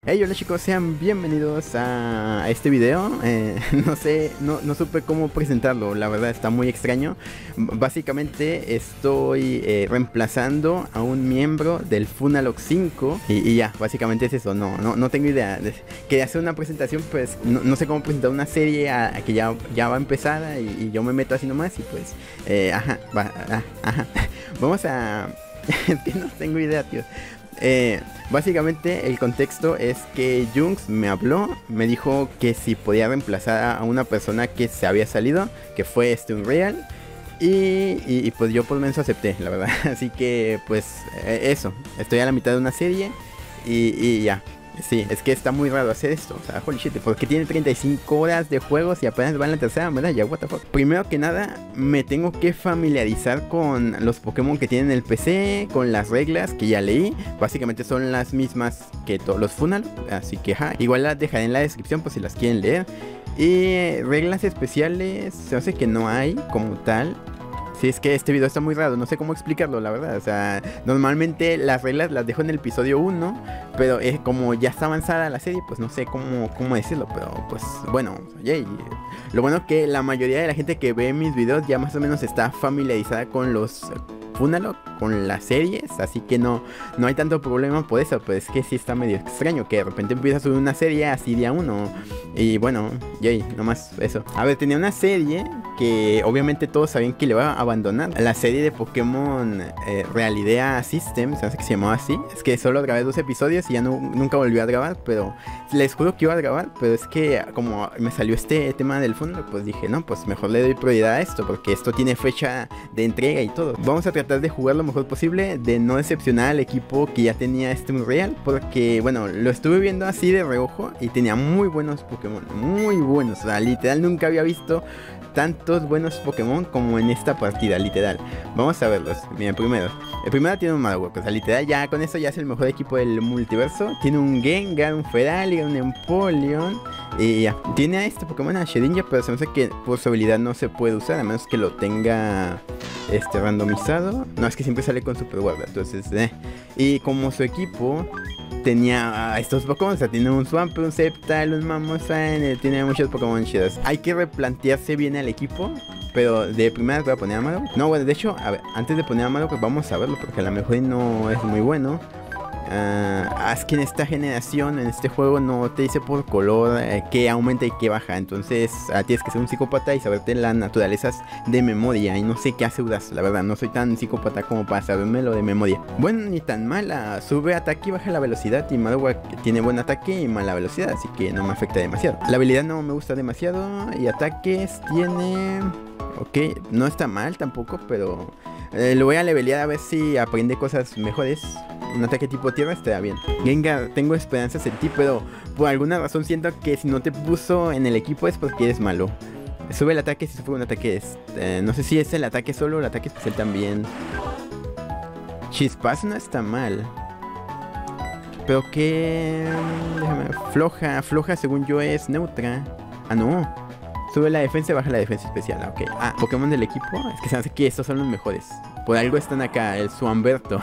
Hey, hola chicos, sean bienvenidos a este video. No sé, no supe cómo presentarlo, la verdad está muy extraño. Básicamente estoy reemplazando a un miembro del Funalock 5 y ya, básicamente es eso, no tengo idea. Quería hacer una presentación, pues no sé cómo presentar una serie que ya va empezada y yo me meto así nomás y pues, vamos a... Es que no tengo idea, tío. Básicamente el contexto es que Junks me habló, me dijo que si podía reemplazar a una persona que se había salido, que fue Unreal, y pues yo por lo menos acepté, la verdad. Así que pues eso, estoy a la mitad de una serie y ya. Sí, es que está muy raro hacer esto, o sea, holy shit, porque tiene 35 horas de juegos y apenas va en la tercera medalla, what the fuck. Primero que nada, me tengo que familiarizar con los Pokémon que tienen el PC, con las reglas que ya leí. Básicamente son las mismas que todos los Funalock, así que igual las dejaré en la descripción por si las quieren leer. Y reglas especiales, se hace que no hay como tal. Sí, es que este video está muy raro, no sé cómo explicarlo, la verdad. O sea, normalmente las reglas las dejo en el episodio 1, pero como ya está avanzada la serie, pues no sé cómo decirlo. Pero pues bueno, yay. Lo bueno es que la mayoría de la gente que ve mis videos ya más o menos está familiarizada con los Funalock, con las series, así que no hay tanto problema por eso. Pues es que sí está medio extraño que de repente empieza a subir una serie así día 1. Y bueno, yay, nomás eso. A ver, tenía una serie que obviamente todos sabían que le iba a abandonar. La serie de Pokémon Realidad System, se que se llamaba así. Es que solo grabé 2 episodios y ya nunca volví a grabar, pero les juro que iba a grabar. Pero es que como me salió este tema del fondo, pues dije, no, pues mejor le doy prioridad a esto, porque esto tiene fecha de entrega y todo. Vamos a tratar de jugar lo mejor posible, de no decepcionar al equipo que ya tenía Unreal, porque bueno, lo estuve viendo así de reojo y tenía muy buenos Pokémon, muy buenos. O sea, literal nunca había visto tantos buenos Pokémon como en esta partida, literal. Vamos a verlos. Mira, el primero tiene un Marowak, o sea, literal ya con eso ya es el mejor equipo del multiverso. Tiene un Gengar, un Feraliga, un Empoleon y ya. Tiene a este Pokémon, a Shedinja, pero se me hace que por su habilidad no se puede usar, a menos que lo tenga randomizado. No, es que siempre sale con Super Guarda, entonces y como su equipo tenía estos Pokémon, o sea, tiene un Swampert, un Sceptile, un Mamoswine, tiene muchos Pokémon chidos. Hay que replantearse bien el equipo, pero de primera voy a poner a Marowak. No, bueno, de hecho, a ver, antes de poner a Marowak, pues vamos a verlo, porque a lo mejor no es muy bueno. Es que en esta generación, en este juego, no te dice por color que aumenta y que baja. Entonces tienes que ser un psicópata y saberte las naturalezas de memoria. Y no sé qué hace Udas, la verdad, no soy tan psicópata como para sabérmelo de memoria. Bueno, ni tan mala, sube ataque y baja la velocidad. Y Marowak tiene buen ataque y mala velocidad, así que no me afecta demasiado. La habilidad no me gusta demasiado. Y ataques tiene... Ok, no está mal tampoco, pero lo voy a levelear a ver si aprende cosas mejores. Un ataque tipo tierra está bien. Gengar, tengo esperanzas en ti, pero por alguna razón siento que si no te puso en el equipo es porque eres malo. Sube el ataque si sufre un ataque. No sé si es el ataque solo o el ataque especial también. Chispazo no está mal. Pero que... déjame ver. Floja según yo es neutra. Ah, no. Sube la defensa y baja la defensa especial. Ok. Pokémon del equipo. Es que se hace que estos son los mejores. Por algo están acá. El Swamberto.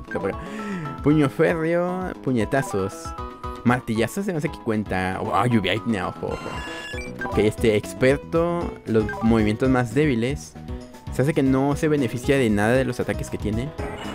Puño férreo. Puñetazos. Martillazos se me hace que cuenta. Lluvia ígnea. Ojo. Ok, experto. Los movimientos más débiles. Se hace que no se beneficia de nada de los ataques que tiene.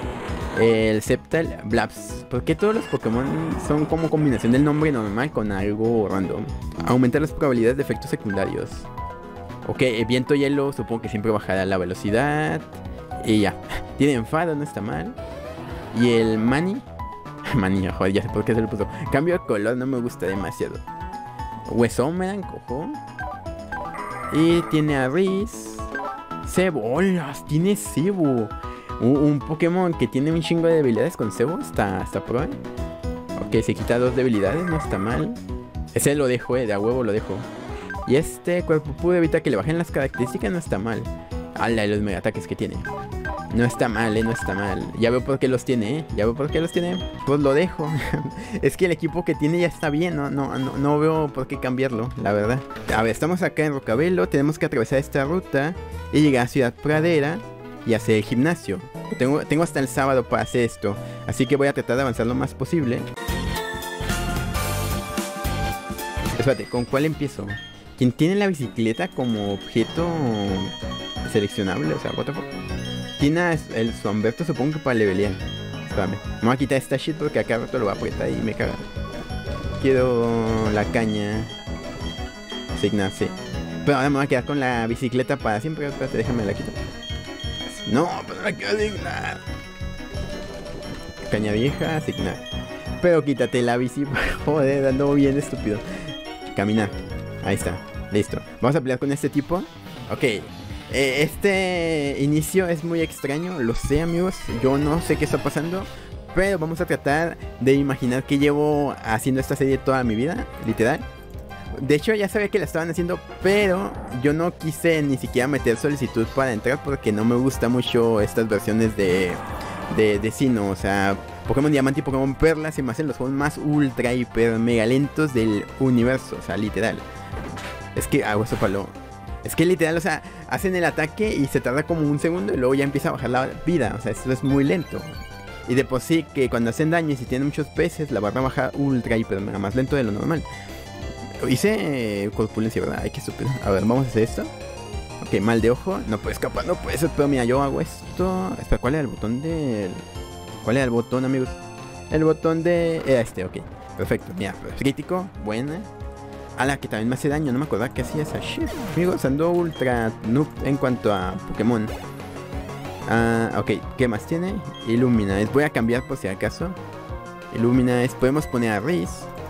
El Sceptile, Blaps. Porque todos los Pokémon son como combinación del nombre normal con algo random. Aumenta las probabilidades de efectos secundarios. Ok, viento hielo, supongo que siempre bajará la velocidad. Y ya. Tiene enfado, no está mal. Y el Mani. Mani, joder, ya sé por qué se lo puso. Cambio de color, no me gusta demasiado. Huesomeran, cojo. Y tiene a Riz. Cebo, ¡holas! Tiene Cebo. Un Pokémon que tiene un chingo de debilidades con Cebo. Está pro, Ok, se quita 2 debilidades, no está mal. Ese lo dejo, de a huevo lo dejo. Y cuerpo pudo evitar que le bajen las características, no está mal. Ala, los mega ataques que tiene. No está mal, no está mal. Ya veo por qué los tiene, Ya veo por qué los tiene. Pues lo dejo. Es que el equipo que tiene ya está bien, no veo por qué cambiarlo, la verdad. A ver, estamos acá en Rocabelo. Tenemos que atravesar esta ruta y llegar a Ciudad Pradera y hacer el gimnasio. Tengo hasta el sábado para hacer esto, así que voy a tratar de avanzar lo más posible. Espérate, ¿con cuál empiezo? ¿Quién tiene la bicicleta como objeto seleccionable? O sea, what the fuck. Tiene el Swamberto, supongo que para levelear. Espérame, me voy a quitar esta shit porque acá rato lo va a apretar y me caga. Quiero la caña. Asignar, sí. Pero ahora me voy a quedar con la bicicleta para siempre. Espérate, déjame la quito. No, pero no la quiero asignar. Caña vieja, asignar. Pero quítate la bici. Joder, ando bien estúpido. Caminar. Ahí está. Listo. Vamos a pelear con este tipo. Ok. Este inicio es muy extraño. Lo sé, amigos. Yo no sé qué está pasando. Pero vamos a tratar de imaginar que llevo haciendo esta serie toda mi vida. Literal. De hecho ya sabía que la estaban haciendo, pero yo no quise ni siquiera meter solicitud para entrar porque no me gusta mucho estas versiones de Sinnoh. O sea, Pokémon Diamante y Pokémon Perla se me hacen los juegos más ultra, hiper, mega lentos del universo. O sea, literal. Es que hago eso palo. Es que literal, o sea, hacen el ataque y se tarda como un segundo y luego ya empieza a bajar la vida. O sea, esto es muy lento. Y de por sí que cuando hacen daño y si tienen muchos peces, la barra baja ultra, hiper, mega más lento de lo normal. Hice corpulencia, ¿verdad? Ay, qué estúpido. A ver, vamos a hacer esto. Ok, mal de ojo. No puede escapar, no puede ser. Pero mira, yo hago esto. Espera, ¿cuál era el botón de...? ¿Cuál era el botón, amigos? El botón de... Era este, ok. Perfecto, mira, crítico, buena. A la que también me hace daño, no me acordaba que hacía esa shit. Amigos, ando ultra noob en cuanto a Pokémon. Ok, ¿qué más tiene? Illumina. Voy a cambiar por si acaso. Illumina es... Podemos poner a Riz.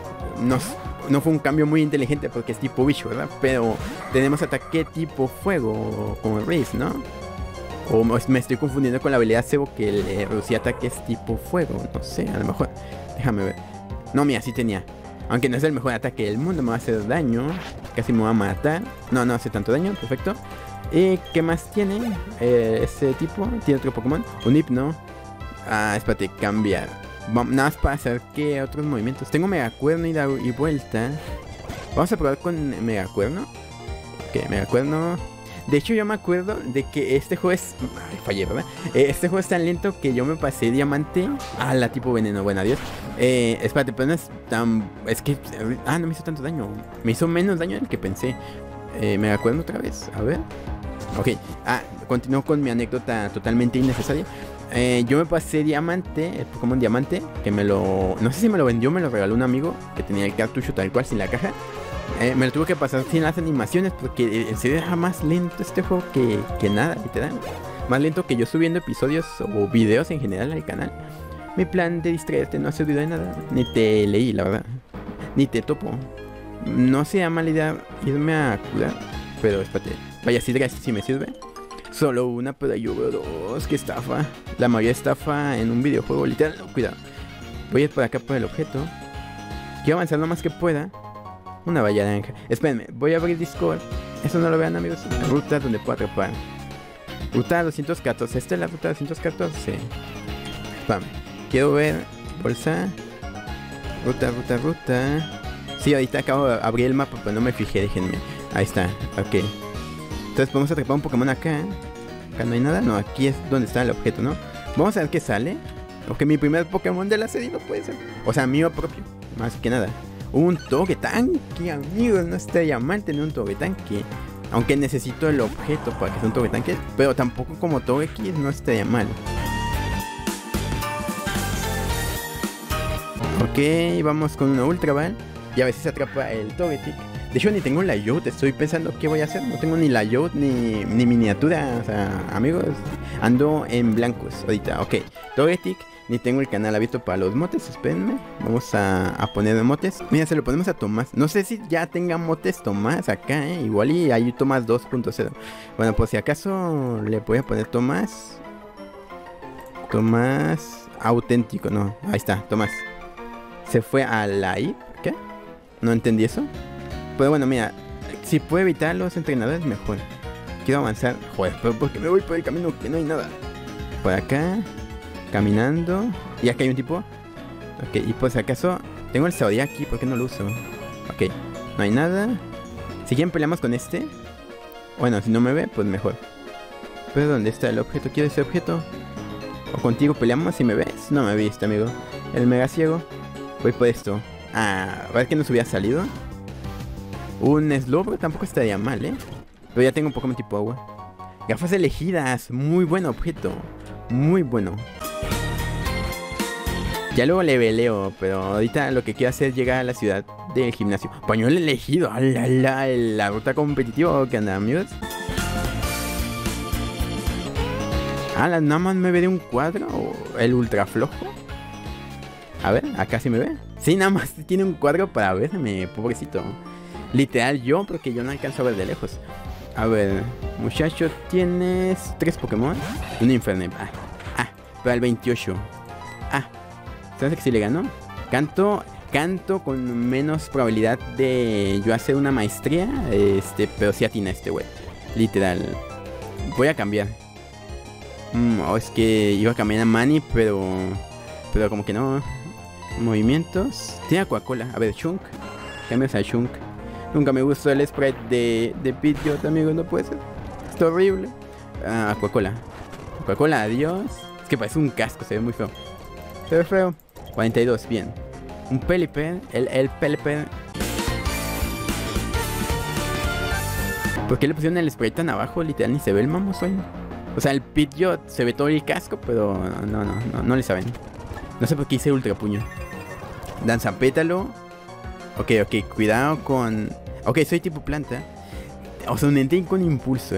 No fue un cambio muy inteligente porque es tipo bicho, ¿verdad? Pero tenemos ataque tipo fuego como Riz, ¿no? O me estoy confundiendo con la habilidad Sebo que le reducía ataques tipo fuego. No sé, a lo mejor. Déjame ver. No, mira, sí tenía. Aunque no es el mejor ataque del mundo, me va a hacer daño. Casi me va a matar. No hace tanto daño, perfecto. ¿Y qué más tiene? Ese tipo. ¿Tiene otro Pokémon? Un Hypno. Espérate, cambiar. Nada más para hacer que otros movimientos. Tengo Megacuerno y vuelta. Vamos a probar con Megacuerno. Ok, Megacuerno. De hecho yo me acuerdo de que este juego es... Ay, fallé, ¿verdad? Este juego es tan lento que yo me pasé diamante a la tipo veneno. Bueno, adiós. Espérate, pero no es tan... Es que... no me hizo tanto daño. Me hizo menos daño del que pensé. Megacuerno otra vez. A ver. Ok. Continúo con mi anécdota totalmente innecesaria. Yo me pasé diamante, el Pokémon diamante, que me lo... No sé si me lo vendió, me lo regaló un amigo que tenía el cartucho tal cual, sin la caja. Me lo tuve que pasar sin las animaciones porque en serio era más lento este juego que nada, literal. Más lento que yo subiendo episodios o videos en general al canal. Mi plan de distraerte no ha servido de nada. Ni te leí, la verdad. Ni te topo. No sea mala idea irme a curar. Pero espérate. Vaya, si me sirve. Solo una, pero yo veo dos. Qué estafa. La mayoría estafa en un videojuego, literal. No, cuidado. Voy a ir por acá por el objeto. Quiero avanzar lo más que pueda. Una valla naranja. Espérenme, voy a abrir Discord. Eso no lo vean, amigos. Ruta donde puedo atrapar. Ruta 214. ¿Esta es la ruta 214? Spam. Quiero ver. Bolsa. Ruta. Sí, ahorita acabo de abrir el mapa, pero no me fijé, déjenme. Ahí está, ok. Entonces vamos a atrapar un Pokémon acá. Acá no hay nada, no, aquí es donde está el objeto, ¿no? Vamos a ver qué sale. Porque mi primer Pokémon de la serie no puede ser. O sea, mío propio, más que nada. Un Togetanque, amigos, no estaría mal tener un Togetanque. Aunque necesito el objeto para que sea un Togetanque. Pero tampoco como Togekiss no estaría mal. Ok, vamos con una Ultra Ball. Y a ver si se atrapa el Togetic. De hecho ni tengo la Layout, estoy pensando qué voy a hacer. No tengo ni Layout ni miniatura. O sea, amigos, ando en blancos ahorita. Ok, Togetic. Ni tengo el canal abierto para los motes, espérenme. Vamos a poner motes. Mira, se lo ponemos a Tomás. No sé si ya tenga motes Tomás acá, igual y hay Tomás 2.0. Bueno, pues si acaso le voy a poner Tomás. Tomás auténtico, no. Ahí está, Tomás. Se fue a la I. ¿Qué? No entendí eso. Pero bueno, mira, si puedo evitar los entrenadores, mejor. Quiero avanzar. Joder, pero porque me voy por el camino que no hay nada. Por acá. Caminando. Y acá hay un tipo. Ok, y por si acaso tengo el Zodiac, ¿por qué no lo uso? Ok, no hay nada. Si quieren peleamos con este. Bueno, si no me ve, pues mejor. Pero ¿dónde está el objeto? ¿Quiero ese objeto? O contigo peleamos si me ves. No me viste, amigo. El mega ciego. Voy por esto. A ver que nos hubiera salido. Un Slowbro tampoco estaría mal, Pero ya tengo un Pokémon tipo agua. Gafas elegidas. Muy buen objeto. Muy bueno. Ya luego le veleo, pero ahorita lo que quiero hacer es llegar a la ciudad del gimnasio. Pañuelo elegido. La ruta competitiva. ¿Qué onda, amigos? Nada más me ve de un cuadro. El ultra flojo. A ver, acá sí me ve. Sí, nada más tiene un cuadro para verme, pobrecito. Literal yo, porque yo no alcanzo a ver de lejos. A ver, muchacho, tienes 3 Pokémon. Un Infernape. Pero al 28. ¿Sabes que si le ganó? Canto con menos probabilidad de yo hacer una maestría. Pero sí atina este güey. Literal. Voy a cambiar. Es que iba a cambiar a Manny, pero como que no. Movimientos. Tiene Coca-Cola. A ver, Chunk. Cambias a Chunk. Nunca me gustó el sprite de Pidgeot, amigos. No puede ser. Está horrible. Coca-Cola. Coca-Cola, adiós. Es que parece un casco. Se ve muy feo. Se ve feo. 42, bien. Un Pelipper. El Pelipper. ¿Por qué le pusieron el sprite tan abajo? Literal, ni se ve el mamosón. O sea, el Pidgeot se ve todo el casco, pero no le saben. No sé por qué hice ultra puño. Danza pétalo. Ok, cuidado con... Ok, soy tipo planta. O sea, un Entei con impulso,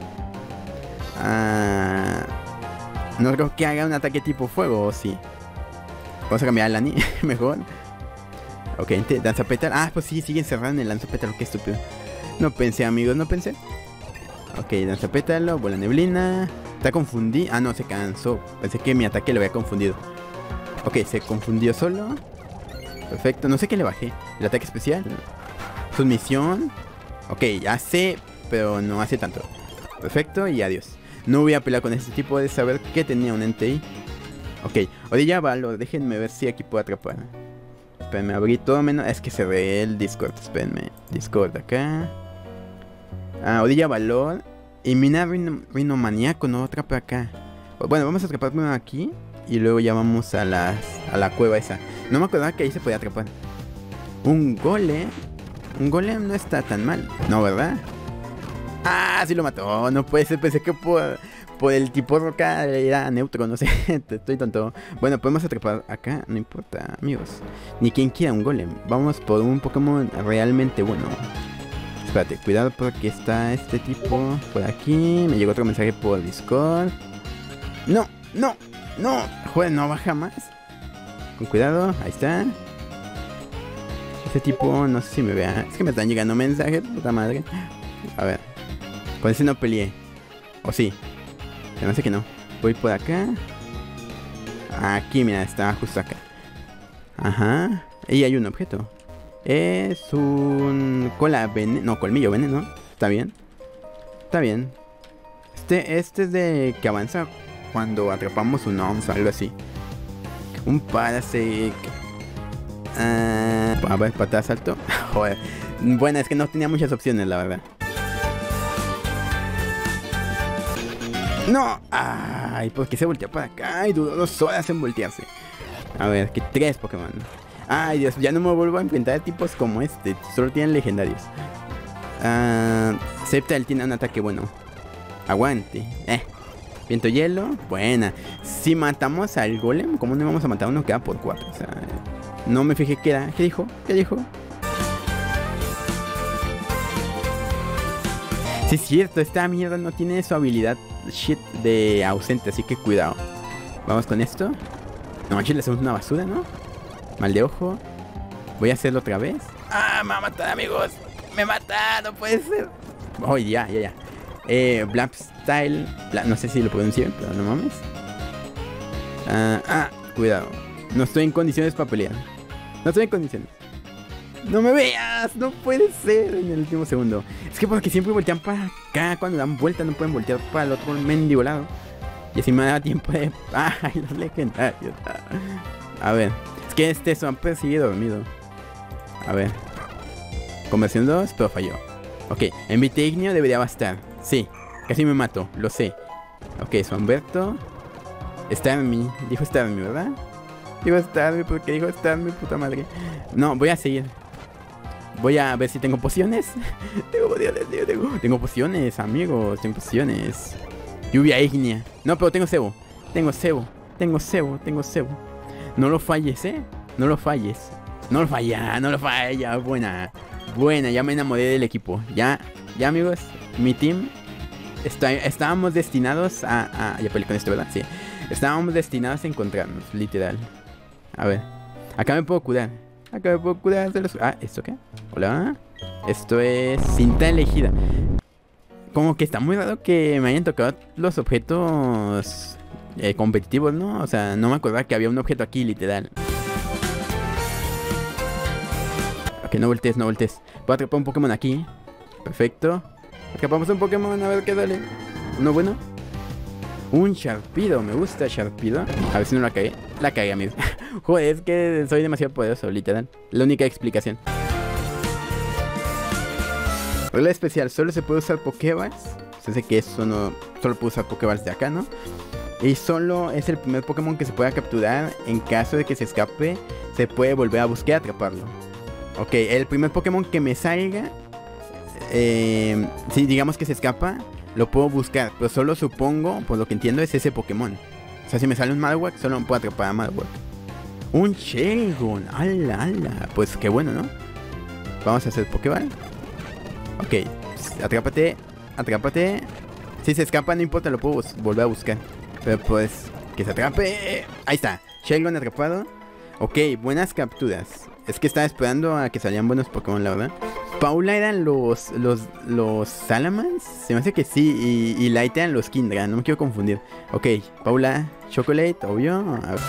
no creo que haga un ataque tipo fuego, ¿o sí? Vamos a cambiar a Lani, mejor. Ok, danza pétalo. Pues sí, sigue encerrado en el lanza pétalo, qué estúpido. No pensé, amigos, no pensé. Ok, danza pétalo, bola neblina. Está confundido. No, se cansó. Pensé que mi ataque lo había confundido. Ok, se confundió solo. Perfecto, no sé qué le bajé. El ataque especial. Submisión. Ok, hace, pero no hace tanto. Perfecto y adiós. No voy a pelear con este tipo de saber que tenía un Entei. Ok, Orilla Valor. Déjenme ver si aquí puedo atrapar. Espérenme, abrí todo menos. Es que se ve el Discord. Espérenme. Discord acá. Orilla Valor. Y Mina Rinomaníaco. No atrapa acá. Bueno, vamos a atrapar primero aquí. Y luego ya vamos a la cueva esa. No me acordaba que ahí se podía atrapar. Un golem. Un golem no está tan mal. No, ¿verdad? Sí lo mató. No puede ser. Pensé que por el tipo roca era neutro. No sé. Estoy tonto. Bueno, podemos atrapar acá. No importa, amigos. Ni quien quiera un golem. Vamos por un Pokémon realmente bueno. Espérate, cuidado porque está este tipo por aquí. Me llegó otro mensaje por Discord. No. Joder, no baja más. Con cuidado, ahí está. Este tipo, no sé si me vea. Es que me están llegando mensajes, puta madre. A ver. Con ese no peleé. O sí. Se me hace que no. Voy por acá. Aquí, mira, está justo acá. Ajá. Y hay un objeto. Es un cola veneno. No, colmillo veneno. Está bien. Está bien. Este es de que avanza cuando atrapamos un onzo, algo así. Un Parasect. A ver, patada, salto. Joder. Bueno, es que no tenía muchas opciones, la verdad. ¡No! ¿Por qué se voltea para acá? Y duró 2 horas en voltearse. A ver, que 3 Pokémon. Ay, Dios, ya no me vuelvo a enfrentar a tipos como este. Solo tienen legendarios. Sceptile tiene un ataque bueno. Aguante. Viento hielo, buena. Si matamos al golem, ¿cómo no íbamos a matar a uno que queda por 4? O sea, no me fijé qué era. ¿Qué dijo? Sí, es cierto, esta mierda no tiene su habilidad shit de ausente, así que cuidado. Vamos con esto. No manches, le hacemos una basura, ¿no? Mal de ojo. Voy a hacerlo otra vez. Me va a matar, amigos. Me mata, no puede ser. Ya. Blap Style. No sé si lo pronuncié, pero no mames. Cuidado. No estoy en condiciones para pelear. No estoy en condiciones. No me veas, no puede ser en el último segundo. Es que porque siempre voltean para acá. Cuando dan vuelta no pueden voltear para el otro mendigo lado. Y así me da tiempo de... los legendarios. A ver. Es que este Swampert sigue dormido. A ver. Conversión 2, pero falló. Ok, Envite Igneo debería bastar. Sí, casi me mato, lo sé. Ok, Swamberto. Starmie, dijo Starmie, ¿verdad? Dijo Starmie, porque dijo Starmie, puta madre. No, voy a seguir. Voy a ver si tengo pociones. Tengo pociones, tío, tengo pociones, amigos. Tengo pociones. Lluvia ígnea. No, pero tengo cebo. Tengo cebo. No lo falles, No lo falles. No lo falla. Buena, ya me enamoré del equipo. Ya, amigos. Mi team. Estábamos destinados a... Ya peleé con esto, ¿verdad? Sí. Estábamos destinados a encontrarnos, literal. A ver. Acá me puedo curar. De los... Ah, ¿esto qué? Hola. Esto es cinta elegida. Como que está muy raro que me hayan tocado los objetos competitivos, ¿no? O sea, no me acordaba que había un objeto aquí, literal. Ok, no voltees. Voy a atrapar un Pokémon aquí. Perfecto. Atrapamos un Pokémon, a ver qué sale. ¿Uno bueno? Un Sharpedo, me gusta Sharpedo. A ver si no la cagué. La cagué, amigo. Joder, es que soy demasiado poderoso, literal. La única explicación. Regla especial, solo se puede usar Pokéballs. Se sé que eso no... Solo puedo usar Pokéballs de acá, ¿no? Y solo es el primer Pokémon que se pueda capturar. En caso de que se escape, se puede volver a buscar y atraparlo. Ok, el primer Pokémon que me salga... si digamos que se escapa, lo puedo buscar. Pero solo supongo, por lo que entiendo, es ese Pokémon. O sea, si me sale un Marowak, solo me puedo atrapar a Marowak. Un Shelgon, ala. Pues qué bueno, ¿no? Vamos a hacer Pokéball. Ok, atrápate. Si se escapa, no importa, lo puedo volver a buscar. Pero pues, que se atrape. Ahí está, Shelgon atrapado. Ok, buenas capturas. Es que estaba esperando a que salieran buenos Pokémon, la verdad. Paula eran los Salamans. Se me hace que sí. Y Light eran los Kindra, no me quiero confundir. Ok, Paula, Chocolate, obvio. A ver.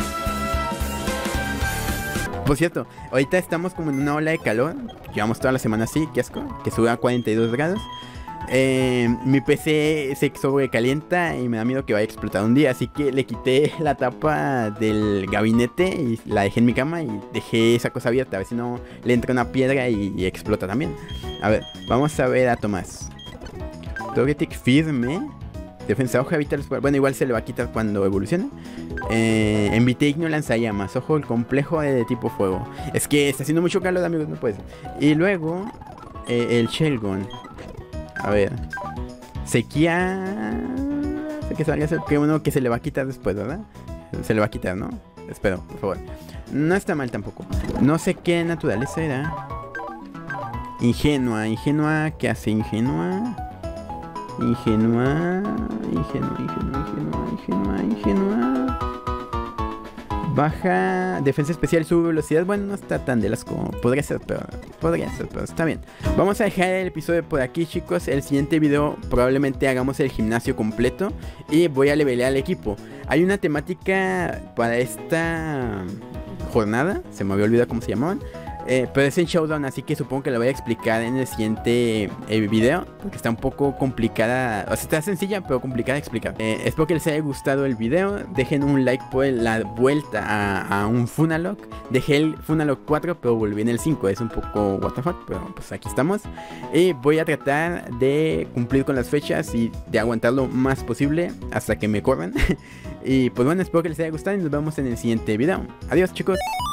Por cierto, ahorita estamos como en una ola de calor. Llevamos toda la semana así, qué asco. Que sube a 42 grados. Mi PC se sobrecalienta y me da miedo que vaya a explotar un día. Así que le quité la tapa del gabinete y la dejé en mi cama. Y dejé esa cosa abierta, a ver si no le entra una piedra y explota también. A ver, vamos a ver a Tomás. Togetic firme. Defensa hoja, evita los... Bueno, igual se le va a quitar cuando evolucione. Envitigno lanzallamas. Ojo, el complejo de tipo fuego. Es que está haciendo mucho calor, amigos, no puede ser. Y luego el Shelgon. A ver. Sequía. Sé que salga que uno que se le va a quitar después, ¿verdad? Se le va a quitar, ¿no? Espero, por favor. No está mal tampoco. No sé qué naturaleza era. Ingenua. ¿Qué hace Ingenua? Ingenua. Baja defensa especial, sube velocidad. Bueno, no está tan de las como podría ser, pero está bien. Vamos a dejar el episodio por aquí, chicos. El siguiente video probablemente hagamos el gimnasio completo y voy a levelear al equipo. Hay una temática para esta jornada, se me había olvidado cómo se llamaban. Pero es en Showdown, así que supongo que lo voy a explicar en el siguiente video, porque está un poco complicada. O sea, está sencilla pero complicada de explicar. Espero que les haya gustado el video. Dejen un like por la vuelta a un Funalock. Dejé el Funalock 4 pero volví en el 5. Es un poco what the fuck, pero pues aquí estamos. Y voy a tratar de cumplir con las fechas y de aguantar lo más posible hasta que me corran. Y pues bueno, espero que les haya gustado y nos vemos en el siguiente video. Adiós, chicos.